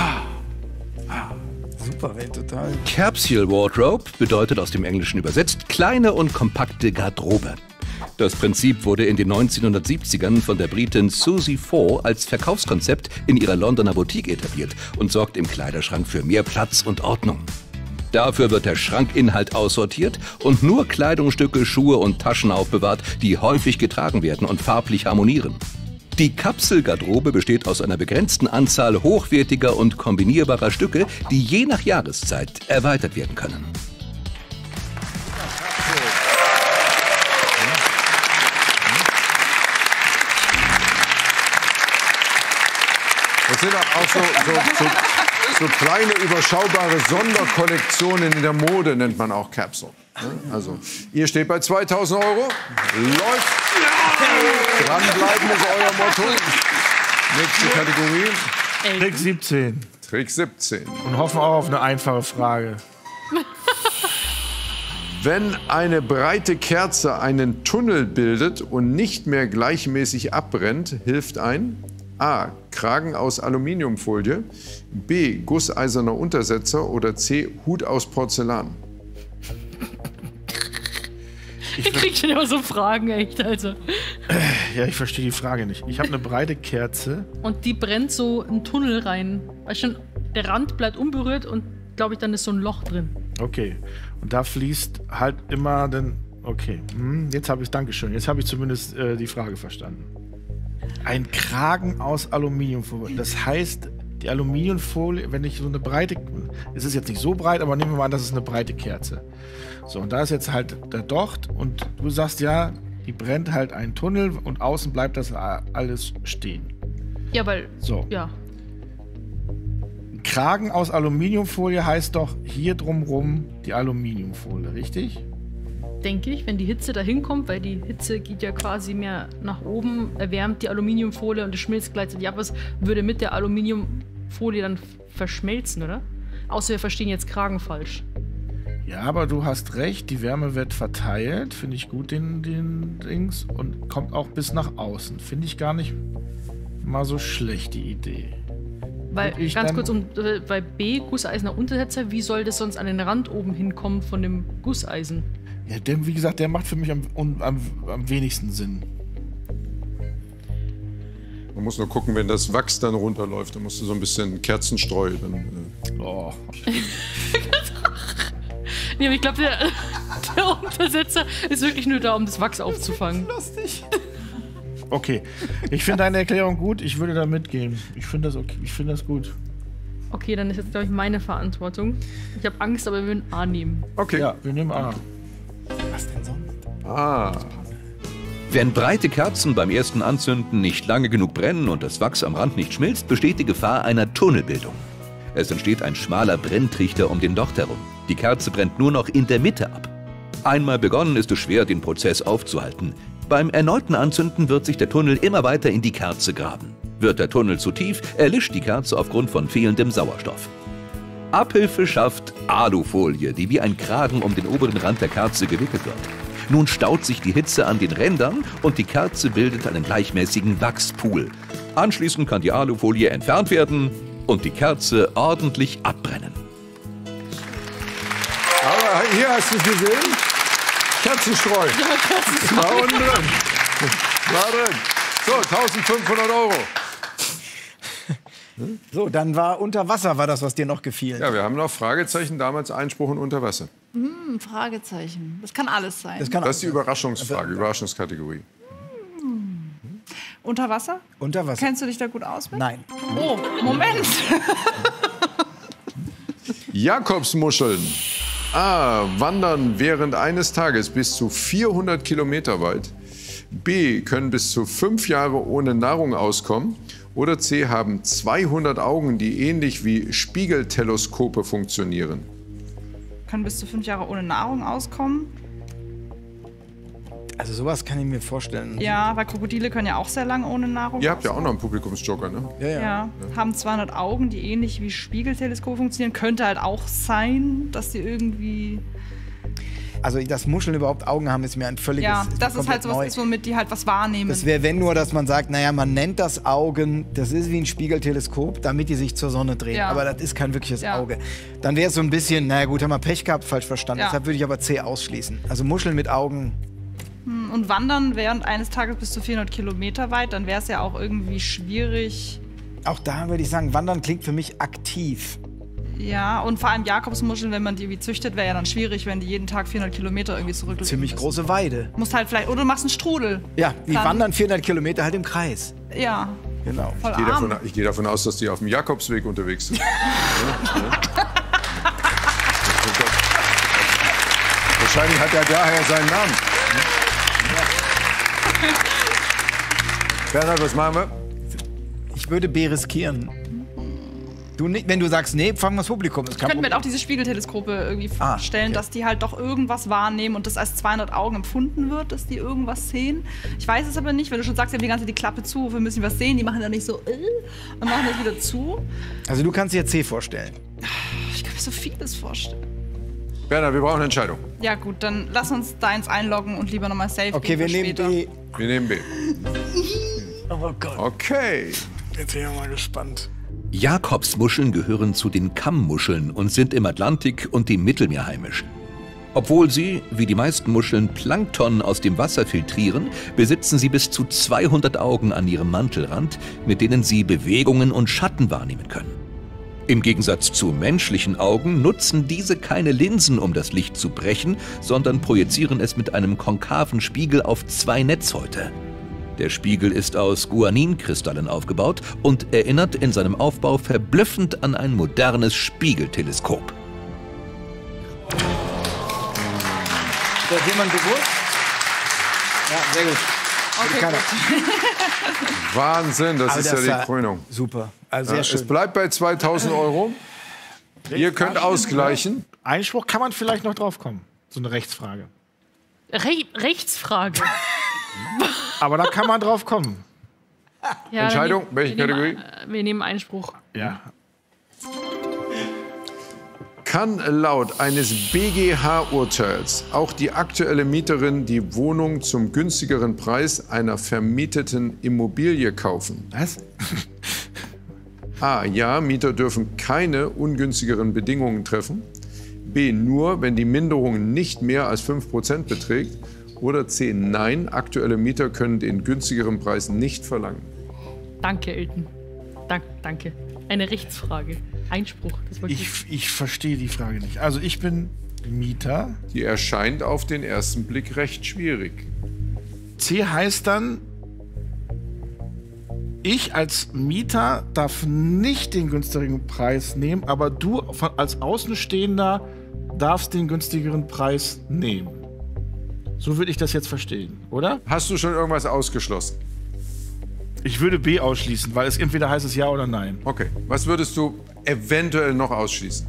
S2: Super, Welt total.
S5: Capsule Wardrobe bedeutet aus dem Englischen übersetzt kleine und kompakte Garderobe. Das Prinzip wurde in den 1970ern von der Britin Susie Fore als Verkaufskonzept in ihrer Londoner Boutique etabliert und sorgt im Kleiderschrank für mehr Platz und Ordnung. Dafür wird der Schrankinhalt aussortiert und nur Kleidungsstücke, Schuhe und Taschen aufbewahrt, die häufig getragen werden und farblich harmonieren. Die Kapselgarderobe besteht aus einer begrenzten Anzahl hochwertiger und kombinierbarer Stücke, die je nach Jahreszeit erweitert werden können.
S1: Das sind auch so kleine, überschaubare Sonderkollektionen in der Mode, nennt man auch Capsule. Also, ihr steht bei 2.000 Euro. Läuft. Dranbleiben ist euer Motto. Nächste Kategorie.
S6: Trick 17.
S1: Trick 17.
S6: Und hoffen auch auf eine einfache Frage.
S1: Wenn eine breite Kerze einen Tunnel bildet und nicht mehr gleichmäßig abbrennt, hilft ein A. Kragen aus Aluminiumfolie, B. gusseiserner Untersetzer oder C. Hut aus Porzellan.
S3: Ich krieg schon immer so Fragen, echt, also.
S6: Ja, ich verstehe die Frage nicht. Ich habe eine breite Kerze.
S3: Und die brennt so einen Tunnel rein. Weißt du, der Rand bleibt unberührt und, glaube ich, dann ist so ein Loch drin.
S6: Okay. Und da fließt halt immer dann. Okay. Jetzt habe ich, Dankeschön. Jetzt habe ich zumindest die Frage verstanden. Ein Kragen aus Aluminiumfolie. Das heißt, die Aluminiumfolie, wenn ich so eine breite. Es ist jetzt nicht so breit, aber nehmen wir mal an, das ist eine breite Kerze. So, und da ist jetzt halt der Docht und du sagst ja, die brennt halt einen Tunnel und außen bleibt das alles stehen.
S3: Ja, weil.
S6: So.
S3: Ja.
S6: Ein Kragen aus Aluminiumfolie heißt doch hier drumrum die Aluminiumfolie, richtig?
S3: Denke ich, wenn die Hitze da hinkommt, weil die Hitze geht ja quasi mehr nach oben, erwärmt die Aluminiumfolie und das schmilzt gleichzeitig ab, was würde mit der Aluminiumfolie dann verschmelzen, oder? Außer wir verstehen jetzt Kragen falsch.
S6: Ja, aber du hast recht, die Wärme wird verteilt, finde ich gut, den Dings, und kommt auch bis nach außen. Finde ich gar nicht mal so schlecht, die Idee.
S3: Weil, ganz kurz, bei B, Gusseisener Untersetzer, wie soll das sonst an den Rand oben hinkommen von dem Gusseisen?
S6: Ja, wie gesagt, der macht für mich am wenigsten Sinn.
S1: Man muss nur gucken, wenn das Wachs dann runterläuft, dann musst du so ein bisschen Kerzenstreu.
S6: Oh.
S3: Nee, aber ich glaube, der Untersetzer ist wirklich nur da, um das Wachs aufzufangen.
S2: Lustig.
S6: Okay, ich finde deine Erklärung gut, ich würde da mitgehen. Ich finde das okay, ich finde das gut.
S3: Okay, dann ist jetzt, glaube ich, meine Verantwortung. Ich habe Angst, aber wir würden A nehmen.
S1: Okay.
S6: Ja, wir nehmen A.
S2: Was denn sonst?
S1: Ah.
S5: Wenn breite Kerzen beim ersten Anzünden nicht lange genug brennen und das Wachs am Rand nicht schmilzt, besteht die Gefahr einer Tunnelbildung. Es entsteht ein schmaler Brenntrichter um den Docht herum. Die Kerze brennt nur noch in der Mitte ab. Einmal begonnen, ist es schwer, den Prozess aufzuhalten. Beim erneuten Anzünden wird sich der Tunnel immer weiter in die Kerze graben. Wird der Tunnel zu tief, erlischt die Kerze aufgrund von fehlendem Sauerstoff. Abhilfe schafft Alufolie, die wie ein Kragen um den oberen Rand der Kerze gewickelt wird. Nun staut sich die Hitze an den Rändern und die Kerze bildet einen gleichmäßigen Wachspool. Anschließend kann die Alufolie entfernt werden und die Kerze ordentlich abbrennen.
S1: Aber hier hast du es gesehen. Kerzenstreu. War unten drin. War drin. So, 1.500 Euro.
S2: So, dann war unter Wasser, war das, was dir noch gefiel.
S1: Ja, wir haben noch Fragezeichen, damals Einspruch und Unterwasser.
S4: Fragezeichen. Das kann alles sein.
S1: Das ist die Überraschungsfrage, Überraschungskategorie.
S4: Unter Wasser?
S2: Unter Wasser.
S4: Kennst du dich da gut aus mit?
S2: Nein.
S4: Oh, Moment.
S1: Jakobsmuscheln. A. Wandern während eines Tages bis zu 400 Kilometer weit. B. Können bis zu 5 Jahre ohne Nahrung auskommen. Oder C. Haben 200 Augen, die ähnlich wie Spiegelteleskope funktionieren.
S4: Können bis zu 5 Jahre ohne Nahrung auskommen.
S2: Also sowas kann ich mir vorstellen.
S4: Ja, weil Krokodile können ja auch sehr lange ohne Nahrung
S1: Ihr habt ja auch noch einen Publikumsjoker, ne?
S4: Ja. Haben 200 Augen, die ähnlich wie Spiegelteleskope funktionieren. Könnte halt auch sein, dass die irgendwie...
S2: Also, dass Muscheln überhaupt Augen haben, ist mir ein völliges...
S4: Ja, das ist halt sowas, womit die halt was wahrnehmen.
S2: Das wäre, wenn nur, dass man sagt, naja, man nennt das Augen, das ist wie ein Spiegelteleskop, damit die sich zur Sonne drehen.
S4: Ja.
S2: Aber das ist kein wirkliches Auge. Dann wäre es so ein bisschen, naja gut, haben wir Pech gehabt, falsch verstanden.
S4: Ja.
S2: Deshalb würde ich aber C ausschließen. Also Muscheln mit Augen...
S4: Und wandern während eines Tages bis zu 400 Kilometer weit, dann wäre es ja auch irgendwie schwierig.
S2: Auch da würde ich sagen, Wandern klingt für mich aktiv.
S4: Ja, und vor allem Jakobsmuscheln, wenn man die irgendwie züchtet, wäre ja dann schwierig, wenn die jeden Tag 400 Kilometer irgendwie zurücklegen.
S2: Ziemlich große Weide.
S4: Musst halt vielleicht, oder du machst einen Strudel.
S2: Ja, die
S4: Dann-
S2: wandern 400 Kilometer halt im Kreis.
S4: Ja,
S2: Genau.
S4: voll
S1: Ich gehe davon aus, dass die auf dem Jakobsweg unterwegs sind. Wahrscheinlich hat er daher seinen Namen. Bernhard, was machen wir?
S2: Ich würde B riskieren. Du nicht, wenn du sagst, nee, fangen wir das Publikum. Das
S4: Ich könnte mir halt auch diese Spiegelteleskope irgendwie vorstellen,
S2: okay.
S4: dass die halt doch irgendwas wahrnehmen und das als 200 Augen empfunden wird, dass die irgendwas sehen. Ich weiß es aber nicht, wenn du schon sagst, wir haben die ganze Zeit die Klappe zu, wir müssen was sehen, die machen dann nicht so und machen das wieder zu.
S2: Also du kannst dir C vorstellen.
S4: Ich kann mir so vieles vorstellen.
S1: Bernhard, wir brauchen eine Entscheidung.
S4: Ja gut, dann lass uns deins einloggen und lieber nochmal safe
S2: Okay,
S4: gehen
S2: wir
S4: für
S2: nehmen
S4: später.
S2: B.
S1: Wir nehmen B.
S2: Oh Gott.
S1: Okay.
S2: Jetzt bin ich mal gespannt.
S5: Jakobsmuscheln gehören zu den Kammmuscheln und sind im Atlantik und dem Mittelmeer heimisch. Obwohl sie, wie die meisten Muscheln, Plankton aus dem Wasser filtrieren, besitzen sie bis zu 200 Augen an ihrem Mantelrand, mit denen sie Bewegungen und Schatten wahrnehmen können. Im Gegensatz zu menschlichen Augen nutzen diese keine Linsen, um das Licht zu brechen, sondern projizieren es mit einem konkaven Spiegel auf 2 Netzhäute. Der Spiegel ist aus Guaninkristallen aufgebaut und erinnert in seinem Aufbau verblüffend an ein modernes Spiegelteleskop.
S2: Ist das jemand bewusst? Ja, sehr gut.
S4: Okay, gut.
S1: Wahnsinn, das
S2: Aber
S1: ist
S2: das
S1: ja
S2: war
S1: die Krönung.
S2: Super. Also sehr
S1: Es
S2: schön.
S1: bleibt bei 2.000 Euro. Ihr könnt ausgleichen.
S6: Einspruch kann man vielleicht noch drauf kommen. So eine Rechtsfrage.
S3: Rechtsfrage.
S6: Aber da kann man drauf kommen.
S3: Ja,
S1: Entscheidung,
S3: dann
S1: welche Kategorie?
S3: Wir nehmen Einspruch.
S6: Ja.
S1: Kann laut eines BGH-Urteils auch die aktuelle Mieterin die Wohnung zum günstigeren Preis einer vermieteten Immobilie kaufen?
S6: Was?
S1: A. Ja, Mieter dürfen keine ungünstigeren Bedingungen treffen. B. Nur, wenn die Minderung nicht mehr als 5% beträgt. Oder C. Nein, aktuelle Mieter können den günstigeren Preis nicht verlangen.
S3: Danke, Elton. Danke. Eine Rechtsfrage. Einspruch. Das wollte
S6: Ich verstehe die Frage nicht. Also ich bin Mieter.
S1: Die erscheint auf den ersten Blick recht schwierig.
S6: C heißt dann, ich als Mieter darf nicht den günstigeren Preis nehmen, aber du als Außenstehender darfst den günstigeren Preis nehmen. So würde ich das jetzt verstehen, oder?
S1: Hast du schon irgendwas ausgeschlossen?
S6: Ich würde B ausschließen, weil es entweder heißt es ja oder nein.
S1: Okay. Was würdest du eventuell noch ausschließen?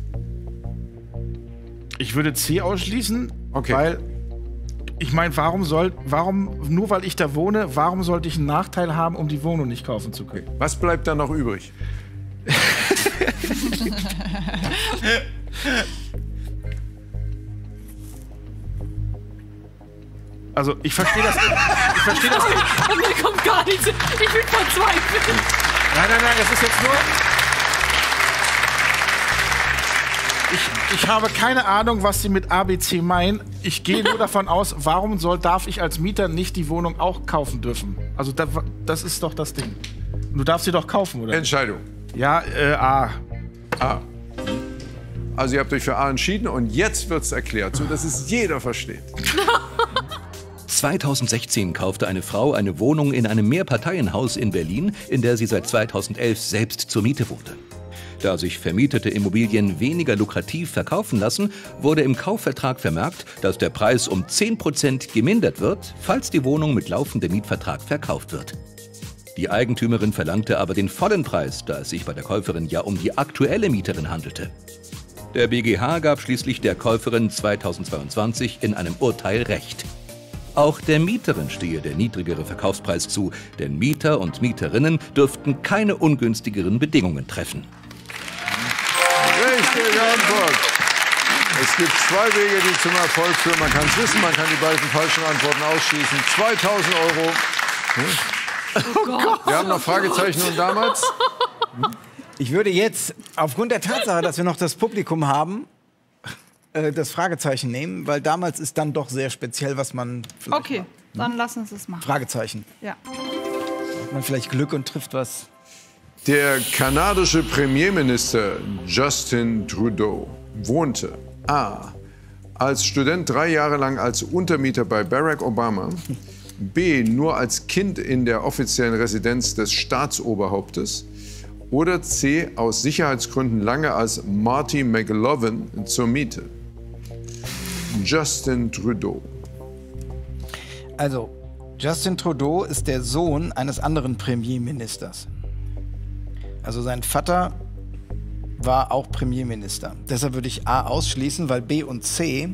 S6: Ich würde C ausschließen,
S1: Okay.
S6: weil ich meine, nur weil ich da wohne, warum sollte ich einen Nachteil haben, um die Wohnung nicht kaufen zu können?
S1: Was bleibt dann noch übrig?
S6: Also ich verstehe das. Ich verstehe das.
S3: Und mir kommt gar nichts. Ich bin verzweifelt.
S6: Nein, das ist jetzt nur. Ich habe keine Ahnung, was Sie mit ABC meinen. Ich gehe nur davon aus, darf ich als Mieter nicht die Wohnung auch kaufen dürfen? Also das ist doch das Ding. Du darfst sie doch kaufen, oder?
S1: Entscheidung.
S6: Ja, A.
S1: A. Also ihr habt euch für A entschieden und jetzt wird es erklärt, so dass es jeder versteht.
S5: 2016 kaufte eine Frau eine Wohnung in einem Mehrparteienhaus in Berlin, in der sie seit 2011 selbst zur Miete wohnte. Da sich vermietete Immobilien weniger lukrativ verkaufen lassen, wurde im Kaufvertrag vermerkt, dass der Preis um 10% gemindert wird, falls die Wohnung mit laufendem Mietvertrag verkauft wird. Die Eigentümerin verlangte aber den vollen Preis, da es sich bei der Käuferin ja um die aktuelle Mieterin handelte. Der BGH gab schließlich der Käuferin 2022 in einem Urteil Recht. Auch der Mieterin stehe der niedrigere Verkaufspreis zu, denn Mieter und Mieterinnen dürften keine ungünstigeren Bedingungen treffen.
S1: Richtige Antwort. Es gibt zwei Wege, die zum Erfolg führen. Man kann es wissen, man kann die beiden falschen Antworten ausschließen. 2.000 Euro.
S3: Oh Gott.
S1: Wir haben noch Fragezeichen und damals.
S2: Ich würde jetzt, aufgrund der Tatsache, dass wir noch das Publikum haben, das Fragezeichen nehmen, weil damals ist dann doch sehr speziell, was man vielleicht
S4: Okay, dann lass uns das machen.
S2: Fragezeichen.
S4: Ja.
S2: Hat man vielleicht Glück und trifft was.
S1: Der kanadische Premierminister Justin Trudeau wohnte A. als Student 3 Jahre lang als Untermieter bei Barack Obama, B. nur als Kind in der offiziellen Residenz des Staatsoberhauptes oder C. aus Sicherheitsgründen lange als Marty McLovin zur Miete. Justin Trudeau.
S2: Also, Justin Trudeau ist der Sohn eines anderen Premierministers. Also sein Vater war auch Premierminister. Deshalb würde ich A ausschließen, weil B und C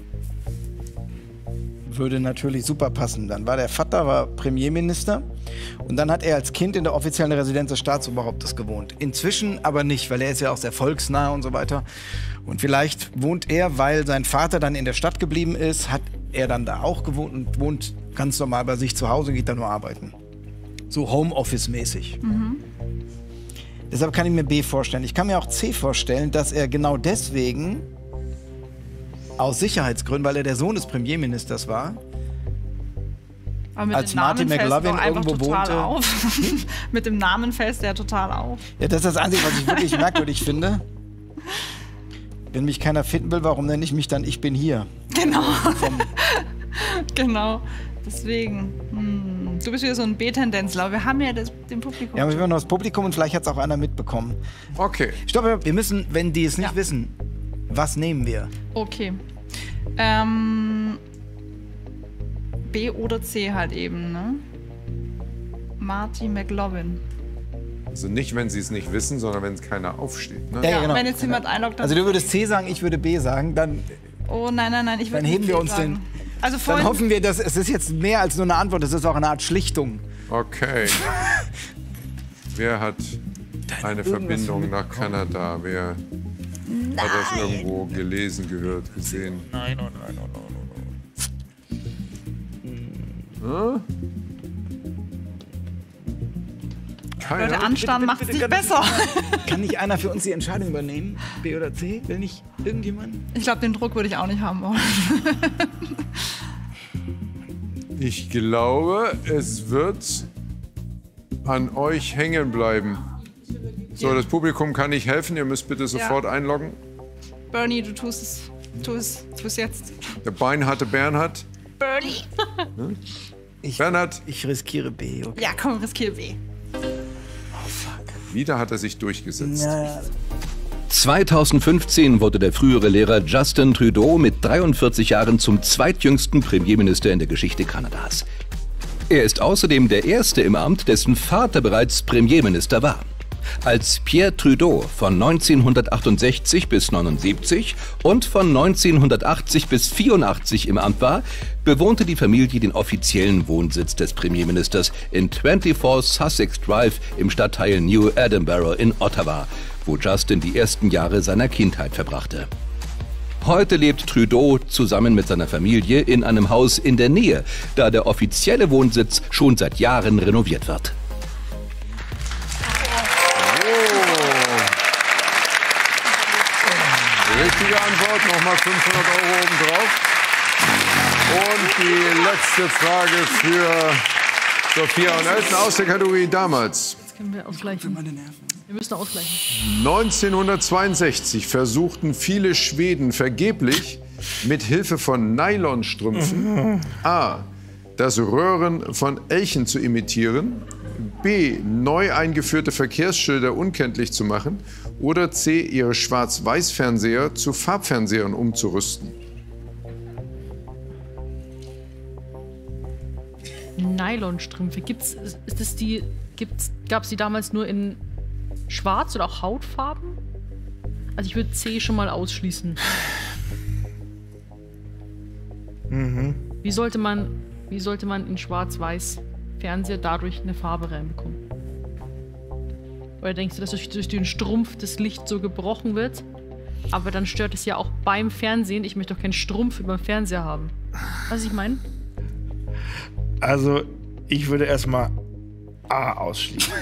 S2: würde natürlich super passen. Dann war der Vater Premierminister und dann hat er als Kind in der offiziellen Residenz des Staatsoberhauptes gewohnt. Inzwischen aber nicht, weil er ist ja auch sehr volksnah und so weiter. Und vielleicht wohnt er, weil sein Vater dann in der Stadt geblieben ist, hat er dann da auch gewohnt und wohnt ganz normal bei sich zu Hause und geht da nur arbeiten. So Homeoffice-mäßig. Deshalb kann ich mir B vorstellen. Ich kann mir auch C vorstellen, dass er genau deswegen, aus Sicherheitsgründen, weil er der Sohn des Premierministers war,
S4: Aber mit
S2: als
S4: dem Namen
S2: Marty
S4: fällst du
S2: McLovin
S4: doch einfach
S2: irgendwo
S4: total
S2: wohnte.
S4: auf. Mit dem Namen fällst du ja total auf.
S2: ja, das ist das Einzige, was ich wirklich merkwürdig finde. Wenn mich keiner finden will, warum nenne ich mich dann Ich bin hier?
S4: Genau. Genau. Deswegen. Du bist wieder so ein B-Tendenzler. Wir haben ja den Publikum.
S2: Ja, aber wir haben noch das Publikum und vielleicht hat es auch einer mitbekommen.
S1: Okay.
S2: Stopp, wir müssen, wenn die es nicht wissen, was nehmen wir?
S4: Okay. B oder C halt eben, ne? Marty McLovin.
S1: Also nicht, wenn Sie es nicht wissen, sondern wenn es keiner aufsteht. Ne?
S2: Ja, genau.
S4: Wenn jetzt jemand einloggt, dann...
S2: Also du würdest C sagen, ich würde B sagen, dann,
S4: Oh nein, ich würde
S2: dann heben wir uns
S4: sagen. Also
S2: dann
S4: vorhin,
S2: hoffen wir, dass es ist jetzt mehr als nur eine Antwort, es ist auch eine Art Schlichtung.
S1: Okay. Wer hat eine Verbindung nach Kanada? Wer hat das irgendwo gelesen, gehört, gesehen?
S6: Nein.
S1: Hm? Keiner?
S4: Leute, anstarren macht es nicht besser.
S2: Kann nicht einer für uns die Entscheidung übernehmen? B oder C? Will nicht irgendjemand?
S4: Ich glaube, den Druck würde ich auch nicht haben wollen.
S1: Ich glaube, es wird an euch hängen bleiben. So, das Publikum kann nicht helfen. Ihr müsst bitte sofort einloggen.
S4: Bernie, du tust es. Tu es jetzt.
S1: Der beinharte Bernhard.
S4: Bernie.
S1: Bernhard.
S2: Ich riskiere B. Okay.
S4: Ja, komm, riskiere B.
S1: Wieder hat er sich durchgesetzt.
S2: Ja.
S5: 2015 wurde der frühere Lehrer Justin Trudeau mit 43 Jahren zum zweitjüngsten Premierminister in der Geschichte Kanadas. Er ist außerdem der Erste im Amt, dessen Vater bereits Premierminister war. Als Pierre Trudeau von 1968 bis 1979 und von 1980 bis 1984 im Amt war, bewohnte die Familie den offiziellen Wohnsitz des Premierministers in 24 Sussex Drive im Stadtteil New Edinburgh in Ottawa, wo Justin die ersten Jahre seiner Kindheit verbrachte. Heute lebt Trudeau zusammen mit seiner Familie in einem Haus in der Nähe, da der offizielle Wohnsitz schon seit Jahren renoviert wird.
S1: Richtige Antwort, nochmal 500 € obendrauf. Und die letzte Frage für Sophia und Elton aus der Kategorie damals.
S3: Jetzt können wir ausgleichen. Wir müssen ausgleichen.
S1: 1962 versuchten viele Schweden vergeblich mit Hilfe von Nylonstrümpfen A. das Röhren von Elchen zu imitieren, B. neu eingeführte Verkehrsschilder unkenntlich zu machen oder C. ihre Schwarz-Weiß-Fernseher zu Farbfernsehern umzurüsten.
S3: Nylonstrümpfe. Gab es die damals nur in Schwarz oder auch Hautfarben? Also ich würde C schon mal ausschließen. Wie sollte man in Schwarz-Weiß Fernseher dadurch eine Farbe reinbekommen? Oder denkst du, dass durch den Strumpf das Licht so gebrochen wird? Aber dann stört es ja auch beim Fernsehen. Ich möchte doch keinen Strumpf über dem Fernseher haben. Was ich meine?
S6: Also, ich würde erstmal A ausschließen.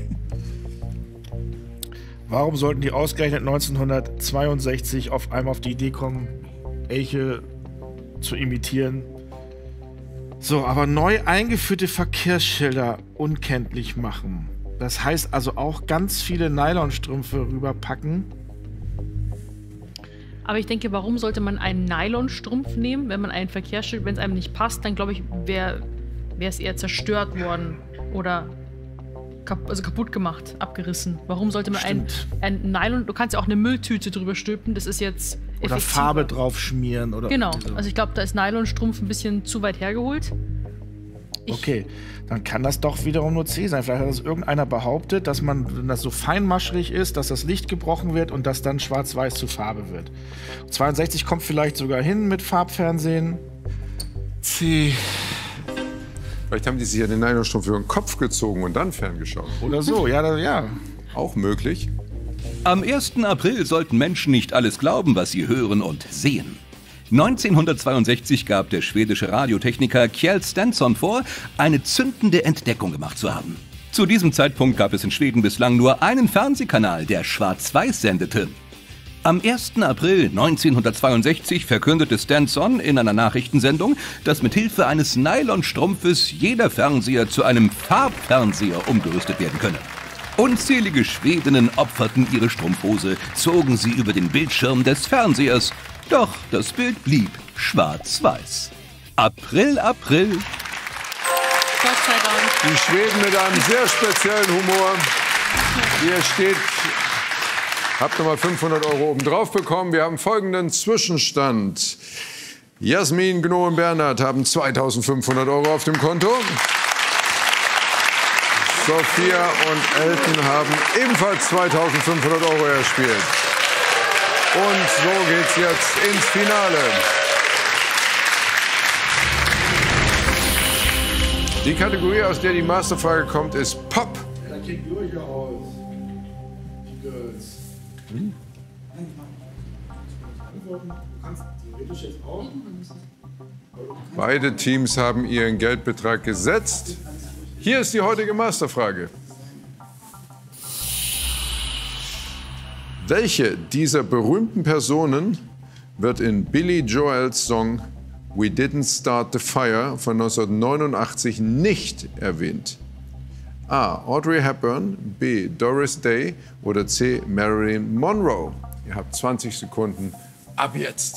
S6: Warum sollten die ausgerechnet 1962 auf einmal auf die Idee kommen, Elche zu imitieren? So, aber neu eingeführte Verkehrsschilder unkenntlich machen. Das heißt also auch ganz viele Nylonstrümpfe rüberpacken.
S3: Aber ich denke, warum sollte man einen Nylonstrumpf nehmen, wenn man einen Verkehrsschild, wenn es einem nicht passt, dann glaube ich, wäre es eher zerstört worden oder kaputt gemacht, abgerissen. Warum sollte man ein Nylon, du kannst ja auch eine Mülltüte drüber stülpen, das ist jetzt
S6: oder Farbe drauf schmieren oder
S3: genau,
S6: so.
S3: Also ich glaube, da ist Nylonstrumpf ein bisschen zu weit hergeholt.
S6: Okay, dann kann das doch wiederum nur C sein. Vielleicht hat das irgendeiner behauptet, dass wenn das so feinmaschrig ist, dass das Licht gebrochen wird und das dann schwarz-weiß zu Farbe wird. 62 kommt vielleicht sogar hin mit Farbfernsehen. C.
S1: Vielleicht haben die sich ja den Nylonstrumpf über den Kopf gezogen und dann ferngeschaut.
S6: Oder so, ja.
S1: Auch möglich.
S5: Am 1. April sollten Menschen nicht alles glauben, was sie hören und sehen. 1962 gab der schwedische Radiotechniker Kjell Stenson vor, eine zündende Entdeckung gemacht zu haben. Zu diesem Zeitpunkt gab es in Schweden bislang nur einen Fernsehkanal, der schwarz-weiß sendete. Am 1. April 1962 verkündete Stenson in einer Nachrichtensendung, dass mit Hilfe eines Nylonstrumpfes jeder Fernseher zu einem Farbfernseher umgerüstet werden könne. Unzählige Schwedinnen opferten ihre Strumpfhose, zogen sie über den Bildschirm des Fernsehers. Doch das Bild blieb schwarz-weiß. April, April.
S3: Gott sei Dank.
S1: Die Schweden mit einem sehr speziellen Humor. Hier steht, habt nochmal 500 € obendrauf bekommen. Wir haben folgenden Zwischenstand. Jasmin, Gno und Bernhard haben 2.500 € auf dem Konto. Sophia und Elton haben ebenfalls 2.500 € erspielt. Und so geht's jetzt ins Finale. Die Kategorie, aus der die Masterfrage kommt, ist Pop.
S6: Da kriegt ihr euch ja aus. Die Girls. Antworten, du kannst theoretisch jetzt auch.
S1: Beide Teams haben ihren Geldbetrag gesetzt. Hier ist die heutige Masterfrage. Welche dieser berühmten Personen wird in Billy Joels Song We Didn't Start the Fire von 1989 nicht erwähnt? A. Audrey Hepburn, B. Doris Day oder C. Marilyn Monroe? Ihr habt 20 Sekunden ab jetzt.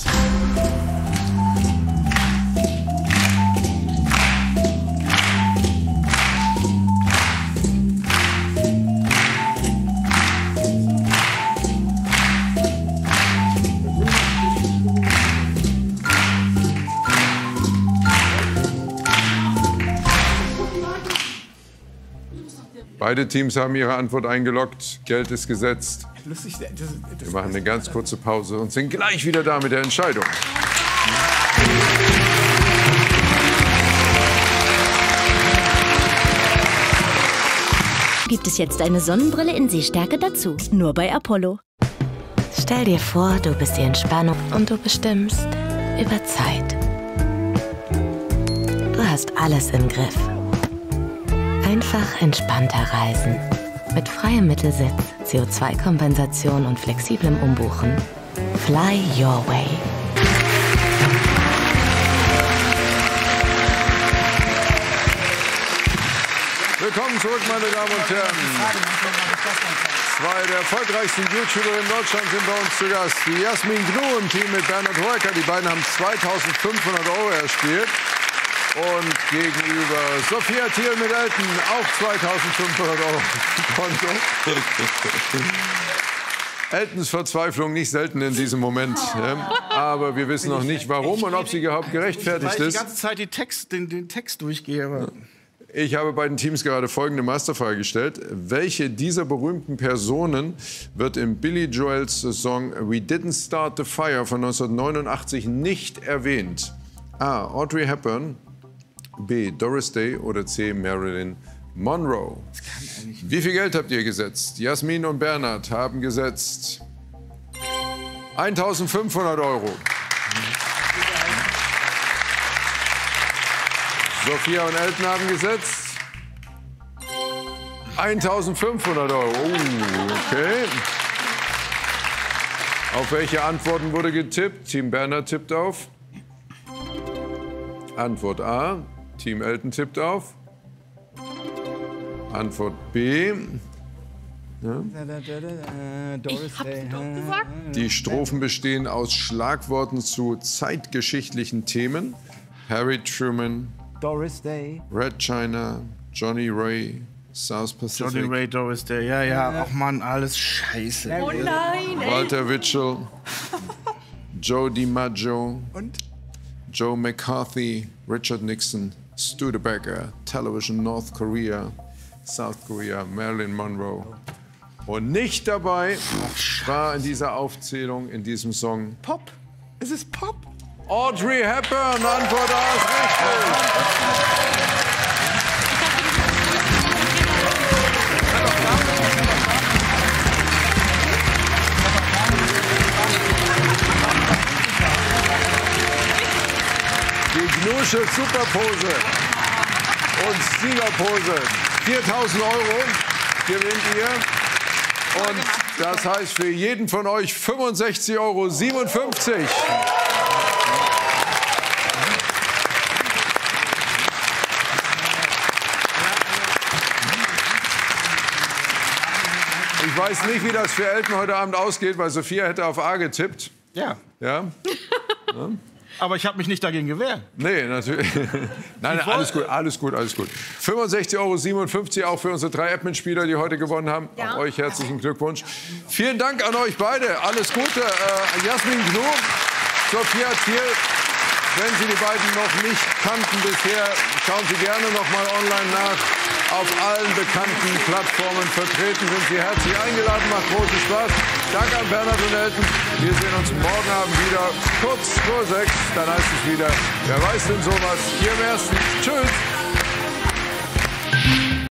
S1: Beide Teams haben ihre Antwort eingeloggt. Geld ist gesetzt. Wir machen eine ganz kurze Pause und sind gleich wieder da mit der Entscheidung.
S8: Gibt es jetzt eine Sonnenbrille in Sehstärke dazu? Nur bei Apollo.
S9: Stell dir vor, du bist die Entspannung und du bestimmst über Zeit. Du hast alles im Griff. Einfach entspannter reisen. Mit freiem Mittelsitz, CO2-Kompensation und flexiblem Umbuchen. Fly your way.
S1: Willkommen zurück, meine Damen und Herren. Zwei der erfolgreichsten YouTuberinnen Deutschlands sind bei uns zu Gast. Die Jasmin Gnu im Team mit Bernhard Hoeker. Die beiden haben 2.500 € erspielt. Und gegenüber Sophia Thiel mit Elton auch 2.500 € Konto. Eltons Verzweiflung nicht selten in diesem Moment. Ja. Aber wir wissen noch nicht, warum und ob sie überhaupt gerechtfertigt ist.
S6: Weil ich die ganze Zeit den Text durchgehe. Aber
S1: ich habe beiden Teams gerade folgende Masterfrage gestellt. Welche dieser berühmten Personen wird im Billy Joels Song We Didn't Start the Fire von 1989 nicht erwähnt? A. Audrey Hepburn, B. Doris Day oder C. Marilyn Monroe? Wie viel Geld habt ihr gesetzt? Jasmin und Bernhard haben gesetzt 1.500 €. Sophia und Elton haben gesetzt 1.500 €. Oh, okay. Auf welche Antworten wurde getippt? Team Bernhard tippt auf Antwort A. Team Elton tippt auf Antwort B. Ja.
S3: Ich hab's doch gesagt.
S1: Die Strophen bestehen aus Schlagworten zu zeitgeschichtlichen Themen. Harry Truman,
S2: Doris Day.
S1: Red China, Johnny Ray, South Pacific,
S6: Johnny Ray, Doris Day. Ja. Ach Mann, alles scheiße.
S3: Oh nein, ey.
S1: Walter Mitchell, Joe DiMaggio,
S2: Und?
S1: Joe McCarthy, Richard Nixon, Studebaker, Television North Korea, South Korea, Marilyn Monroe. Und nicht dabei war in dieser Aufzählung, in diesem Song,
S2: Pop. Es ist Pop.
S1: Audrey Hepburn. Antwort A ist richtig. Die Gnusche Superpose und Siegerpose. 4.000 € gewinnt ihr. Und das heißt für jeden von euch 65,57 €. Ich weiß nicht, wie das für Elton heute Abend ausgeht, weil Sophia hätte auf A getippt.
S6: Ja.
S1: Ja?
S6: Aber ich habe mich nicht dagegen gewehrt.
S1: Nee, natürlich. Nein, alles gut, alles gut, alles gut. 65,57 € auch für unsere 3 App-Mitspieler, die heute gewonnen haben.
S3: Ja.
S1: Auch euch herzlichen Glückwunsch. Vielen Dank an euch beide. Alles Gute. Jasmin Gnu, Sophia Thiel. Wenn Sie die beiden noch nicht kannten bisher, schauen Sie gerne noch mal online nach. Auf allen bekannten Plattformen vertreten sind Sie herzlich eingeladen. Macht großen Spaß. Danke an Bernhard und Elton. Wir sehen uns morgen Abend wieder, kurz vor 6. Dann heißt es wieder, wer weiß denn sowas? Hier im Ersten. Tschüss.